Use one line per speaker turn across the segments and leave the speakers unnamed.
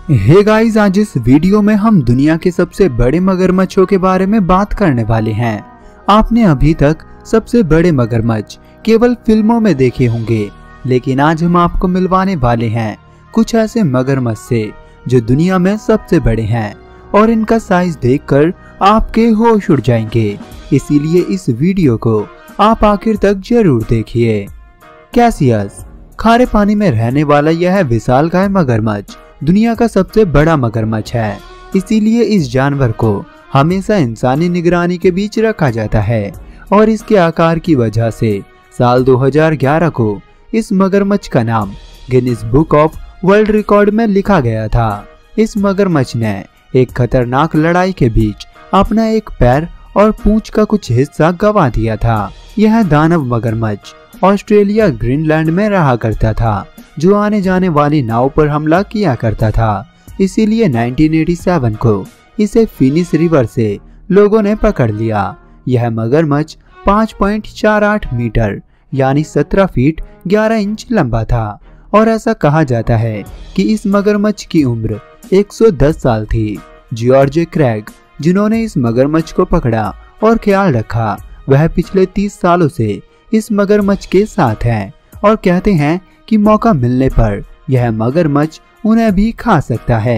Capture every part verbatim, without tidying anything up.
Hey guys, आज इस video में हम दुनिया के सबसे बड़े मगरमच्छों के बारे में बात करने वाले हैं। आपने अभी तक सबसे बड़े मगरमच्छ केवल फिल्मों में देखे होंगे, लेकिन आज हम आपको मिलवाने वाले हैं कुछ ऐसे मगरमच्छ से जो दुनिया में सबसे बड़े हैं और इनका साइज देखकर आपके होश उड़ जाएंगे। इसीलिए इस वीडियो को आप आखिर तक जरूर देखिए। कैसियस खारे पानी में रहने वाला यह विशालकाय मगरमच्छ दुनिया का सबसे बड़ा मगरमच्छ है। इसीलिए इस जानवर को हमेशा इंसानी निगरानी के बीच रखा जाता है और इसके आकार की वजह से साल दो हज़ार ग्यारह को इस मगरमच्छ का नाम Guinness book of world record में लिखा गया था। इस मगरमच्छ ने एक खतरनाक लड़ाई के बीच अपना एक पैर और पूंछ का कुछ हिस्सा गंवा दिया था। यह दानव मगरमच्छ ऑस्ट्रेलिया ग्रीनलैंड में रहा करता था, जो आने जाने वाली नाव पर हमला किया करता था। इसीलिए उन्नीस सौ सत्तासी को इसे फिनिश रिवर से लोगों ने पकड़ लिया। यह मगरमच्छ पाँच पॉइंट चार आठ मीटर यानी सत्रह फीट ग्यारह इंच लंबा था और ऐसा कहा जाता है कि इस मगरमच्छ की उम्र एक सौ दस साल थी। जॉर्ज क्रैग, जिन्होंने इस मगरमच्छ को पकड़ा और ख्याल रखा, वह पिछले तीस सालों से इस मगरमच्छ के साथ हैं और कहते हैं कि मौका मिलने पर यह मगरमच्छ उन्हें भी खा सकता है।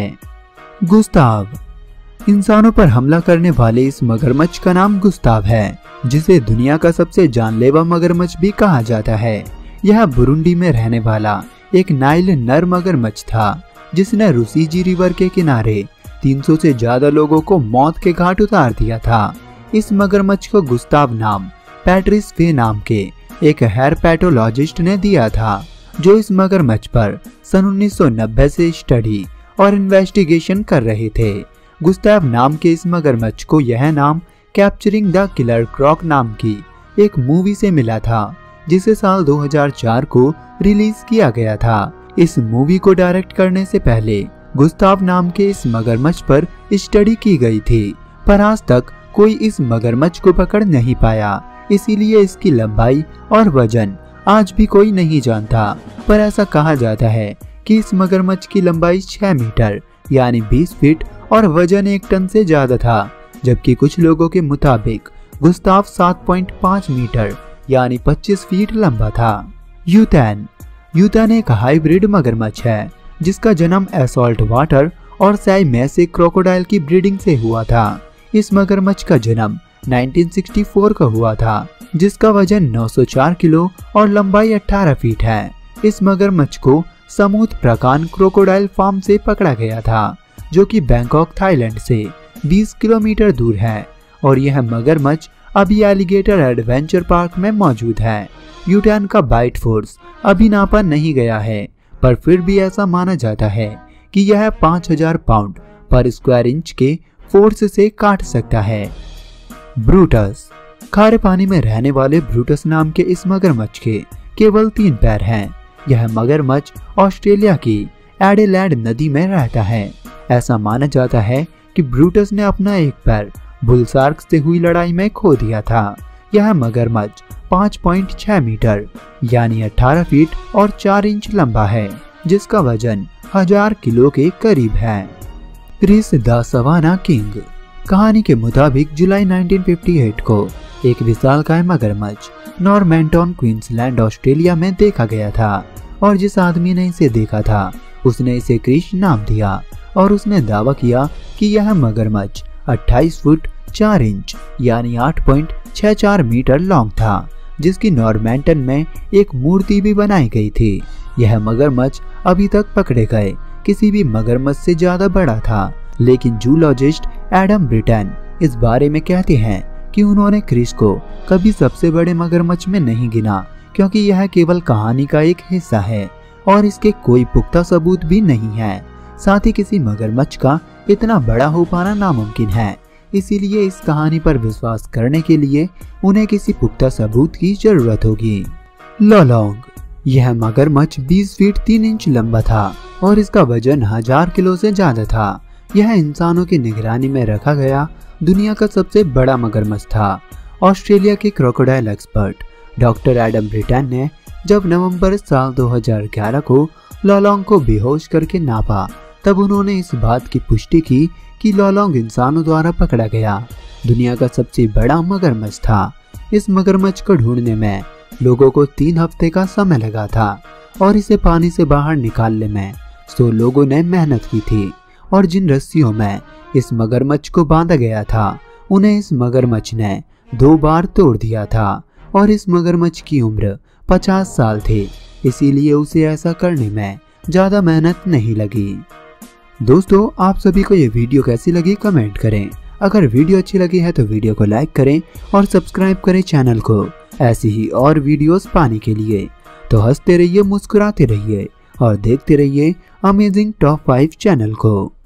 गुस्ताव इंसानों पर हमला करने वाले इस मगरमच्छ का नाम गुस्ताव है, जिसे दुनिया का सबसे जानलेवा मगरमच्छ भी कहा जाता है। यह बुरुंडी में रहने वाला एक नाइल नर मगरमच्छ था, जिसने रुसीजी रिवर के किनारे तीन सौ से ज्यादा लोगों को मौत के घाट उतार दिया था। इस मगरमच्छ को गुस्ताव नाम पैट्रिस फे नाम के एक हेरपेटोलॉजिस्ट ने दिया था, जो इस मगरमच्छ पर सन उन्नीस सौ नब्बे से स्टडी और इन्वेस्टिगेशन कर रहे थे। गुस्ताव नाम के इस मगरमच्छ को यह नाम कैप्चरिंग द किलर क्रॉक नाम की एक मूवी से मिला था, जिसे साल दो हज़ार चार को रिलीज किया गया था। इस मूवी को डायरेक्ट करने से पहले गुस्ताव नाम के इस मगरमच्छ पर स्टडी की गई थी, पर आज तक कोई इस मगरमच्छ को पकड़ नहीं पाया। इसीलिए इसकी लंबाई और वजन आज भी कोई नहीं जानता, पर ऐसा कहा जाता है कि इस मगरमच्छ की लंबाई छह मीटर यानी बीस फीट और वजन एक टन से ज्यादा था, जबकि कुछ लोगों के मुताबिक गुस्ताव सात पॉइंट पाँच मीटर यानी पच्चीस फीट लंबा था। यूटैन यूटैन एक हाइब्रिड मगरमच्छ है, जिसका जन्म एसॉल्ट वाटर और साई में से क्रोकोडाइल की ब्रीडिंग से हुआ था। इस मगरमच्छ का जन्म उन्नीस सौ चौंसठ का हुआ था, जिसका वजन नौ सौ चार किलो और लंबाई अठारह फीट है। इस मगरमच्छ को समूथ प्रकान क्रोकोडाइल फार्म से पकड़ा गया था, जो कि बैंकॉक थाईलैंड से बीस किलोमीटर दूर है, और यह मगरमच्छ अभी एलिगेटर एडवेंचर पार्क में मौजूद है। यूटैन का बाइट फोर्स अभी नापा नहीं गया है, पर फिर भी ऐसा माना जाता है कि यह पाँच हज़ार पाउंड पर स्क्वायर इंच के फोर्स से काट सकता है। ब्रूटस खारे पानी में रहने वाले ब्रूटस नाम के इस मगरमच्छ के केवल तीन पैर हैं। यह मगरमच्छ ऑस्ट्रेलिया की एडिलेड नदी में रहता है। ऐसा माना जाता है कि ब्रूटस ने अपना एक पैर बुल शार्क से हुई लड़ाई में खो दिया था। यह मगरमच्छ पाँच पॉइंट छह मीटर यानी अठारह फीट और चार इंच लंबा है, जिसका वजन हजार किलो के करीब है। क्रिस द सवाना किंग कहानी के मुताबिक जुलाई उन्नीस सौ अट्ठावन को एक विशालकाय मगरमच्छ नॉर्मेंटन क्वींसलैंड ऑस्ट्रेलिया में देखा गया था, और जिस आदमी ने इसे देखा था उसने इसे क्रिस नाम दिया, और उसने दावा किया कि यह मगरमच्छ अट्ठाईस फुट चार इंच यानी आठ पॉइंट छह चार मीटर लॉन्ग था, जिसकी नॉर्मेंटन में एक मूर्ति भी बनाई गई थी। यह मगरमच्छ अभी तक पकड़े गए किसी भी मगरमच्छ से ज्यादा बड़ा था, लेकिन जूलॉजिस्ट एडम ब्रिटन इस बारे में कहते हैं कि उन्होंने क्रिस को कभी सबसे बड़े मगरमच्छ में नहीं गिना, क्योंकि यह केवल कहानी का एक हिस्सा है और इसके कोई पुख्ता सबूत भी नहीं है। साथ ही किसी मगरमच्छ का इतना बड़ा हो पाना नामुमकिन है, इसीलिए इस कहानी पर विश्वास करने के लिए उन्हें किसी पुख्ता सबूत की जरूरत होगी। लोलोंग यह मगरमच्छ बीस फीट तीन इंच लंबा था और इसका वजन हजार किलो से ज्यादा था। यह इंसानों की निगरानी में रखा गया दुनिया का सबसे बड़ा मगरमच्छ था। ऑस्ट्रेलिया के crocodile expert doctor Adam Britton ने जब नवंबर साल दो हज़ार ग्यारह को लोलोंग को बेहोश करके नापा, तब उन्होंने इस बात की पुष्टि की कि लोलोंग इंसानों द्वारा पकड़ा गया दुनिया का सबसे बड़ा मगरमच्छ था। इस मगरमच्छ को ढूंढने में लोगों को तीन हफ्ते का समय लगा था और इसे पानी से बाहर निकालने में सौ लोगों ने मेहनत की थी। और जिन रस्सियों में इस मगरमच्छ को बांधा गया था उन्हें इस मगरमच्छ ने दो बार तोड़ दिया था और इस मगरमच्छ की उम्र पचास साल थी, इसीलिए उसे ऐसा करने में ज्यादा मेहनत नहीं लगी। दोस्तों, आप सभी को ये वीडियो कैसी लगी कमेंट करें। अगर वीडियो अच्छी लगी है तो वीडियो को लाइक करें और सब्सक्राइब करें चैनल को ऐसी ही और वीडियोस पाने के लिए। तो हंसते रहिए, मुस्कुराते रहिए और देखते रहिए अमेजिंग टॉप फाइव चैनल को।